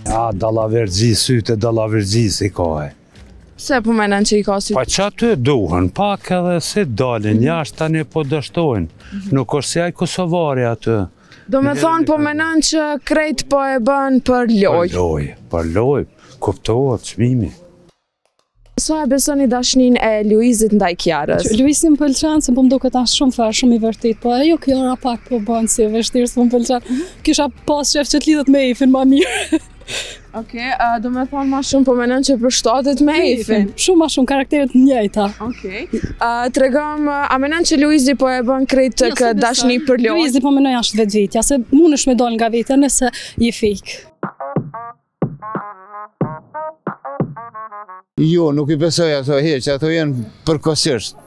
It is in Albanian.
Ja, dallavergji, sytë e dallavergjis i ka e. Pse po menen që i ka sytë? Pa që aty duhen pak edhe si dalin, jashtë tani po dështojnë. Nuk është si aj Kosovari aty. Do me thonë po menen që krejt po e bën për loj. Për loj, kuptohet çmimi. Sa e besoni dashnin e Luizit ndaj Kiarës? Luisi më pëlqen, se po më duket as shumë i vërtet, po ajo Kiara pak po bën si e vështirë, s'po më pëlqen. Kisha pas qef që t'lidhet me Efin ma mirë. Okej, do me thonë ma shumë po menen që përshtatet me Efin. Shumë ma shumë, karakteret njëjta. Okej. Tregom, a menen që Luizi po e bën krejt të këtë dashni për loj? Luizi po menoj ashtë vetëvetja, se mund është me dal nga vete nëse je fake. Jo, nuk i besoj ato heq, ato jenë përkohësisht.